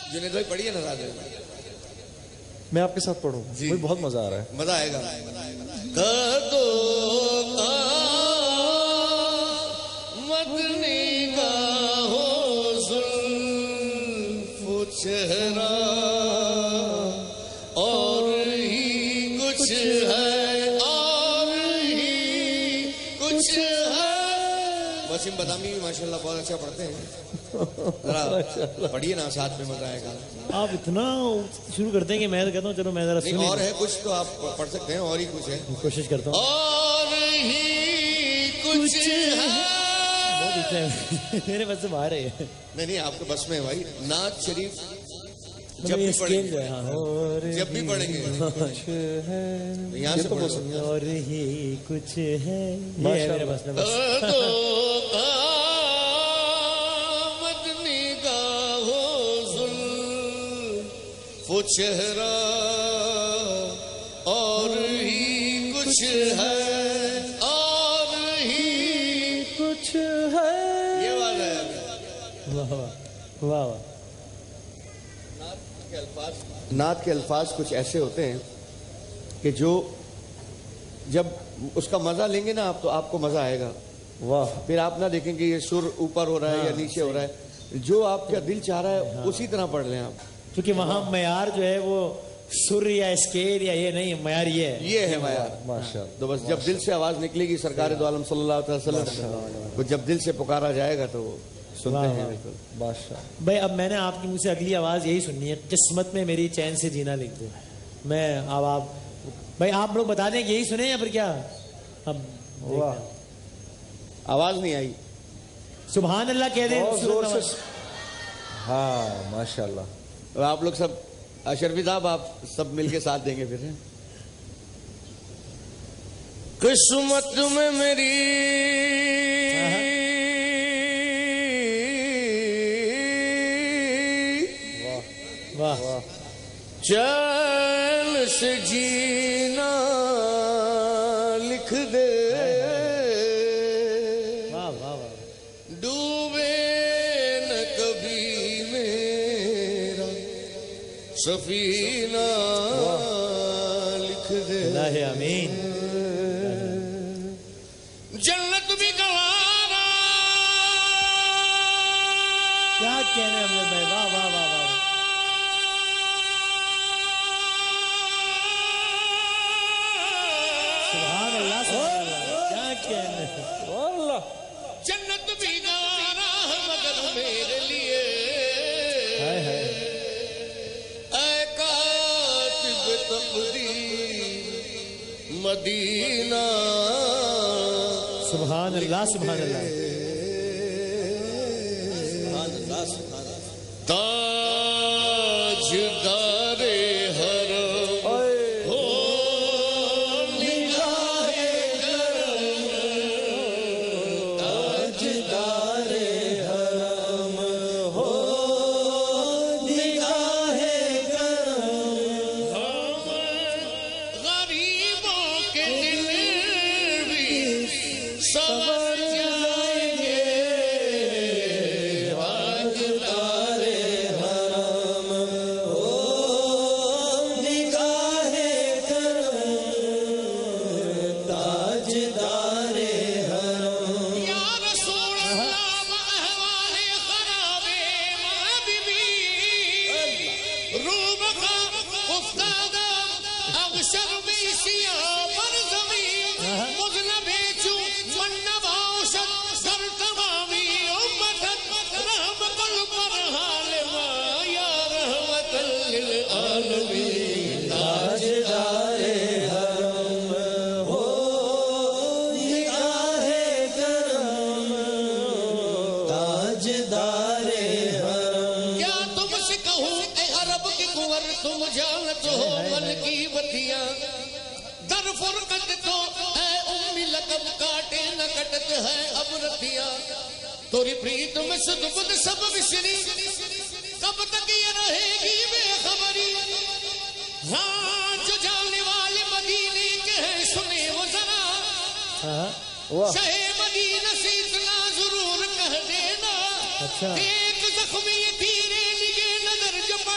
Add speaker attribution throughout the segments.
Speaker 1: جنید بھائی پڑھیے نا راجہ.
Speaker 2: میں آپ کے ساتھ پڑھوں. مجھے بہت مزہ آ رہا ہے.
Speaker 1: مزہ آئے گا. کدو مدنی کا ہو زلف چہرہ اور ہی کچھ ہے اور ہی کچھ ہے. وسیم بدامی بھی ماشاءاللہ بہت اچھا پڑھتے ہیں. ذرا پڑھیے نا ساتھ میں مزہ آئے گا.
Speaker 3: آپ اتنا شروع کرتے ہیں کہ میں کہتا ہوں چلو میں ذرا
Speaker 1: نہیں اور ہے کچھ تو آپ پڑھ سکتے ہیں. اور ہی کچھ ہے.
Speaker 3: کوشش کرتا ہوں.
Speaker 1: اور ہی کچھ ہے.
Speaker 3: میرے بس سے باہر ہے.
Speaker 1: نہیں آپ کے بس میں ہے بھائی. نعت شریف جب بھی پڑھیں گے یہاں سے پڑھو.
Speaker 3: اور ہی کچھ ہے میرے بس میں.
Speaker 1: مدنی کا ہو زلف چہرہ اور ہی کچھ ہے اور ہی
Speaker 3: کچھ ہے.
Speaker 1: یہ بات ہے.
Speaker 3: واہ واہ واہ.
Speaker 1: نعت کے الفاظ کچھ ایسے ہوتے ہیں کہ جو جب اس کا مزہ لیں گے نا آپ تو آپ کو مزہ آئے گا.
Speaker 2: واہ.
Speaker 1: پھر آپ نہ دیکھیں کہ یہ سر اوپر ہو رہا ہے یا نیچے ہو رہا ہے. جو آپ کا دل چاہ رہا ہے اسی طرح پڑھ لیں آپ.
Speaker 3: کیونکہ وہاں معیار جو ہے وہ سر یا اسکیل یا یہ نہیں معیار یہ
Speaker 1: ہے معیار.
Speaker 2: ماشاءاللہ.
Speaker 1: تو بس جب دل سے آواز نکلے گی سرکار دو عالم صلی اللہ علیہ وسلم کو جب دل سے پکارا جائے گا تو وہ سنتے ہیں.
Speaker 3: بھائی اب میں نے آپ کی منہ سے اگلی آواز یہی سننی ہے. قسمت میں میری چین سے جینا لکھ دو. میں اب آپ بھائی آپ لوگ بتا دیں کہ یہی سنیں یا پھر کیا. اب
Speaker 1: آواز نہیں آئی.
Speaker 3: سبحان اللہ کہہ دیں.
Speaker 2: ہاں ماشاءاللہ.
Speaker 1: آپ لوگ سب اشرفی صاحب آپ سب مل کے ساتھ دیں گے پھر. قسمت میں میری چین سے جینا لکھ دے. ڈوبے نہ کبھی میرا سفینہ لکھ دے.
Speaker 3: آمین.
Speaker 1: جنت بھی گوارا.
Speaker 3: کیا کہنے ہم نے. واہ واہ واہ واہ.
Speaker 1: جنت بھی گوارا مگر میرے لیے اے کاتب تقدیر مدینہ.
Speaker 3: سبحان اللہ سبحان اللہ.
Speaker 1: تاجدار حرم ہو نگاہ کرم. تاجدار حرم ہو نگاہ کرم. غریبوں کے دل بھی سنور جائیں گے. تاجدار حرم ہو نگاہ کرم. تاجدار حرم. یا رسول اللہ احوال خراب مابی روب کا افتادہ اغشر میں سیاہ پر زمین مذنب چو من نباشد در تمامی امتت رحم قلب پر حال ما یا رحمت للعالمین. تاجدار حرم ہو نگاہ کرم. تاجدار حرم. کیا تم سے کہوں اے عرب کی کنور تم جانت ہو من کی بتیاں. در فرقت تو اے امی لقب کاٹے نہ کٹت ہے اب رتیاں. توری پریت میں صدبت سب بشری کب تک یہ رہے گی بے خبری. ہاں جو جانے والے مدینے کے ہیں سنے وہ ذرا. شہ مدینہ سے اتنا ضرور کہہ دینا. ایک زخمی تیرے نگے نظر جب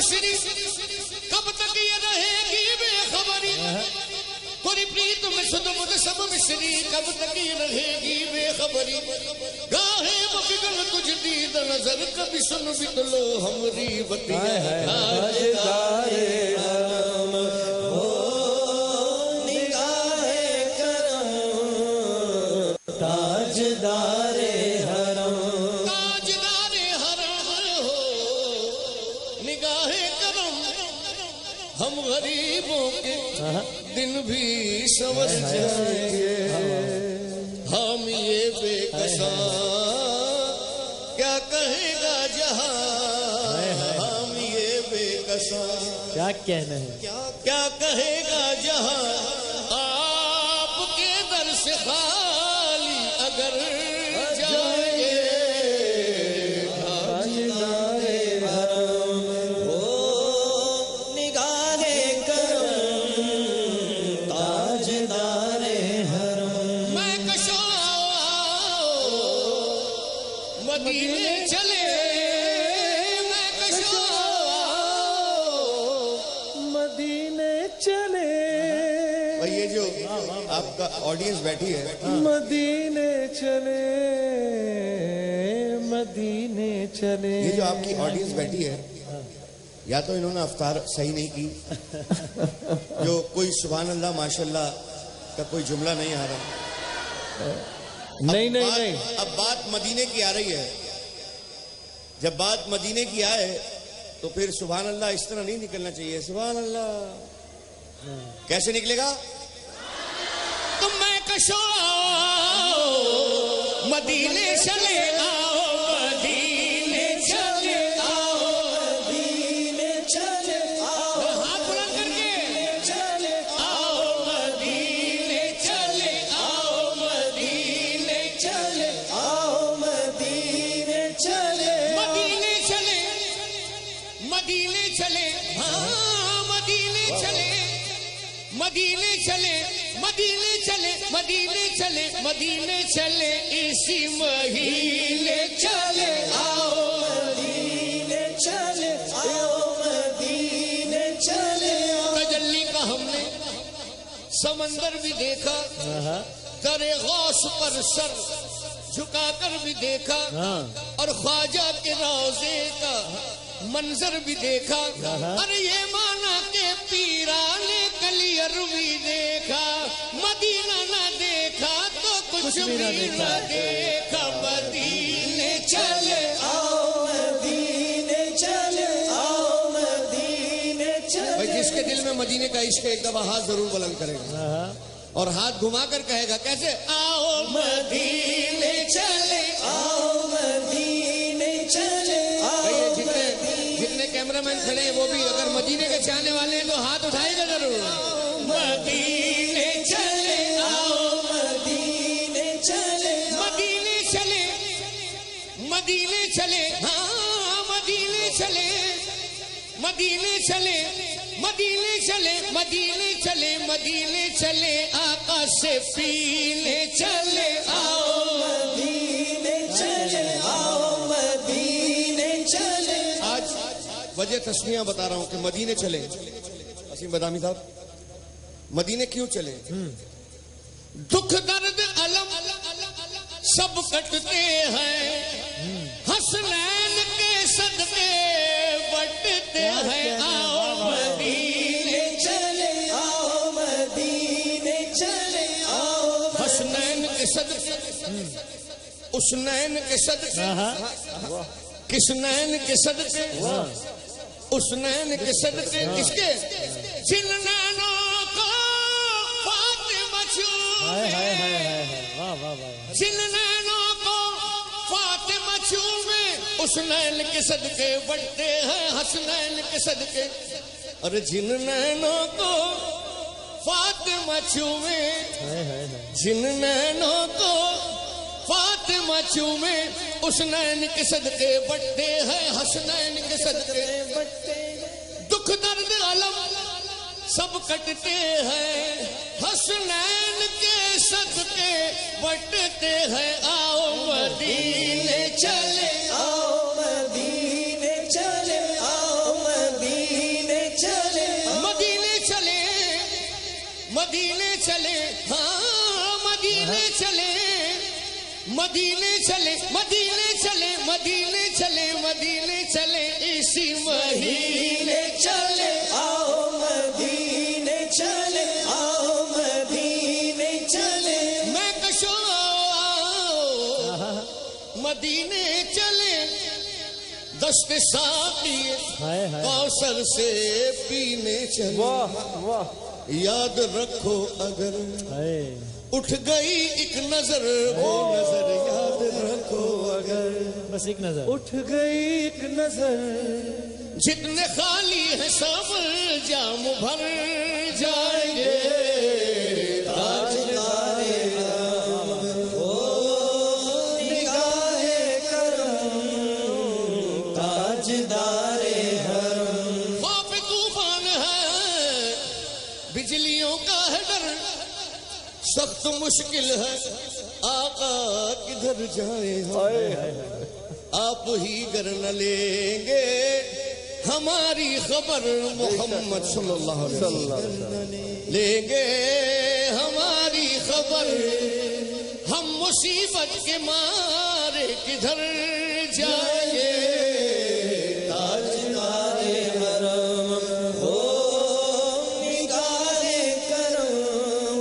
Speaker 1: مصری کب تک یہ رہے گی بے خبری کوری پریت میں شد مدسم مصری کب تک یہ رہے گی بے خبری گاہے مفکر تجھ دید نظر کبھی سن بتلو ہمری بطیہ
Speaker 4: تاجدار حرم ہو نگاہ کرم تاجدار حرم
Speaker 1: تاجدار حرم ہو نگاہ کرم ہم غریبوں کے دن بھی سمجھ جائیں گے ہم یہ بے کساں کیا کہے گا جہاں ہم یہ بے کساں
Speaker 3: کیا کہنا ہے
Speaker 1: کیا کہے گا جہاں آپ کے در سے خالی اگر جائیں گے
Speaker 4: تاجدار حرم ہو نگاہ کرم تاجدار حرم
Speaker 1: میں کشو مدینے چلے میں کشو
Speaker 2: مدینے چلے
Speaker 1: اور یہ جو آپ کا آڈینس بیٹھی ہے
Speaker 2: مدینے چلے مدینے چلے
Speaker 1: یہ جو آپ کی آڈینس بیٹھی ہے یا تو انہوں نے افطار صحیح نہیں کی جو کوئی سبحان اللہ ماشاءاللہ کا کوئی جملہ نہیں آ رہا
Speaker 2: نہیں نہیں نہیں
Speaker 1: اب بات مدینے کی آ رہی ہے جب بات مدینے کی آئے تو پھر سبحان اللہ اس طرح نہیں نکلنا چاہیے سبحان اللہ کیسے نکلے گا تم میں کشو مدینے چلے آؤ مدینے چلے آؤ
Speaker 4: مدینے چلے آؤ
Speaker 1: ہاتھ بلند کر کے
Speaker 4: چلے
Speaker 1: آؤ مدینے چلے آؤ مدینے
Speaker 4: چلے آؤ مدینے چلے
Speaker 1: مدینے چلے مدینے چلے ہاں مدینے چلے مدینے چلے مدینے چلے مدینے چلے مدینے چلے اسی مہینے چلے آؤ
Speaker 4: مدینے چلے آؤ مدینے چلے آؤ
Speaker 1: تجلی کا ہم نے سمندر بھی دیکھا در غوث پر سر جھکا کر بھی دیکھا اور خواجہ کے روضے کا منظر بھی دیکھا اور یہ مانا کہ پیرانے کلیئر بھی دیکھا مدینہ نہ دیکھا تو کچھ بھی نہ دیکھا مدینے چلے
Speaker 4: آؤ مدینے چلے آؤ مدینے چلے
Speaker 1: بھائی جس کے دل میں مدینے کا عشق ہے ایک دفعہ ہاتھ ضرور بلند کرے گا اور ہاتھ گھما کر کہے گا کیسے آؤ مدینے چلے
Speaker 4: آؤ مدینے چلے
Speaker 1: بھائی جتنے کیمرہ مین کھڑے ہیں وہ بھی اگر مدینے کے چاہنے والے ہیں تو ہاتھ اٹھائے گا ضرور مدینے چلے آؤ
Speaker 4: مدینے چلے
Speaker 1: مدینے چلے مدینے چلے ہاں مدینے چلے مدینے چلے مدینے چلے مدینے چلے مدینے چلے آقا سے پینے چلے آؤ
Speaker 4: مدینے چلے آؤ مدینے چلے
Speaker 1: آج وجہ تسمیہ بتا رہا ہوں کہ مدینے چلے اسیم بدامی صاحب مدینے کیوں چلے دکھ درد علم سب کٹتے ہیں حسنین کے صدقے بٹتے ہیں آؤ مدینے
Speaker 4: چلے آؤ مدینے چلے آؤ
Speaker 1: حسنین کے صدقے اسنین کے صدقے کسنین کے صدقے اسنین کے صدقے کس کے جن نینوں کو فاطمہ چومے جن نینوں کو فاطمہ چومے اسنین کے صدقے بڑھتے ہیں حسنین کے صدقے اور جن نینوں کو فاطمہ چومے جن نینوں کو فاطمہ چومے اسنین کے صدقے بڑھتے ہیں حسنین کے صدقے دکھ درد علم سب کٹتے ہیں حسنین کے صدقے بٹتے ہیں آؤ مدینے چلے
Speaker 4: آؤ مدینے چلے آؤ مدینے
Speaker 1: مدینے چلے مدینے چلے مدینے چلے مدینے چلے مدینے چلے اسی مہینے چلے
Speaker 4: آؤ مدینے چلے آؤ مدینے چلے
Speaker 1: میں کشو مدینے چلے دست ساقی کوثر سے پینے چلے
Speaker 2: واہ واہ
Speaker 1: یاد رکھو اگر اٹھ گئی ایک نظر وہ نظر یاد رکھو اگر
Speaker 3: بس ایک نظر
Speaker 2: اٹھ گئی ایک نظر
Speaker 1: جتنے خالی ہیں سب جام بھر جائیں گے
Speaker 4: تاجدار نگاہ کرم تاجدار حرم
Speaker 1: خوف طوفان ہے بجلیوں کا ہے ڈر سخت مشکل ہے آقا کدھر جائیں آپ ہی گر نہ لیں گے ہماری خبر محمد صلی اللہ علیہ وسلم لیں گے ہماری خبر ہم مصیبت کے مارے کدھر جائیں گے
Speaker 4: تاجدار حرم ہو نگاہ کرم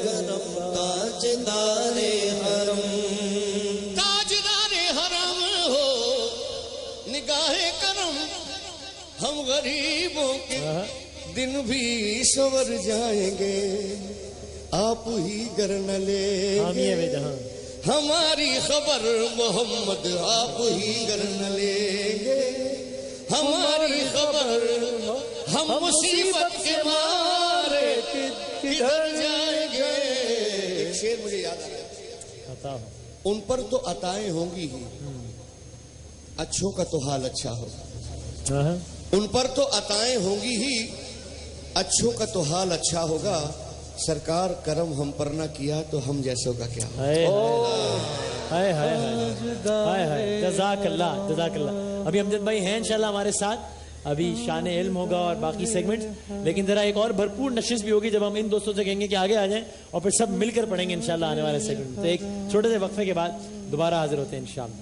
Speaker 4: تاجدار حرم
Speaker 1: تاجدار حرم ہو نگاہ کرم ہم غریبوں کے دن بھی سور جائیں گے آپ ہی گر نہ لیں گے ہماری خبر محمد آپ ہی گر نہ لیں گے ہماری خبر ہم مصیبت کے مارے کدھر جائیں گے ایک شعر مجھے یاد آ گیا ان پر تو عطائیں ہوں گی ہی اچھوں کا تو حال اچھا ہوگا ان پر تو عطائیں ہوں گی ہی اچھوں کا تو حال اچھا ہوگا سرکار کرم ہم پر نہ کیا تو ہم جیسوں کا کیا
Speaker 3: جزاک اللہ جزاک اللہ. ابھی امجد بھائی ہیں انشاءاللہ ہمارے ساتھ ابھی شان علم ہوگا اور باقی سیگمنٹ لیکن ذرا ایک اور بھرپور نشست بھی ہوگی جب ہم ان دوستوں سے کہیں گے کہ آگے آ جائیں اور پھر سب مل کر پڑھیں گے انشاءاللہ آنے والے سیگمنٹ. تو ایک چھوٹے سے وقفے کے بعد دوبارہ حاضر ہوتے ہیں انشاءاللہ.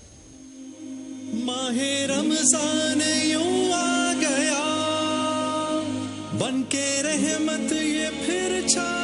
Speaker 5: ماہ رمضان یوں آ گیا بن کے رحمت یہ پھر چھا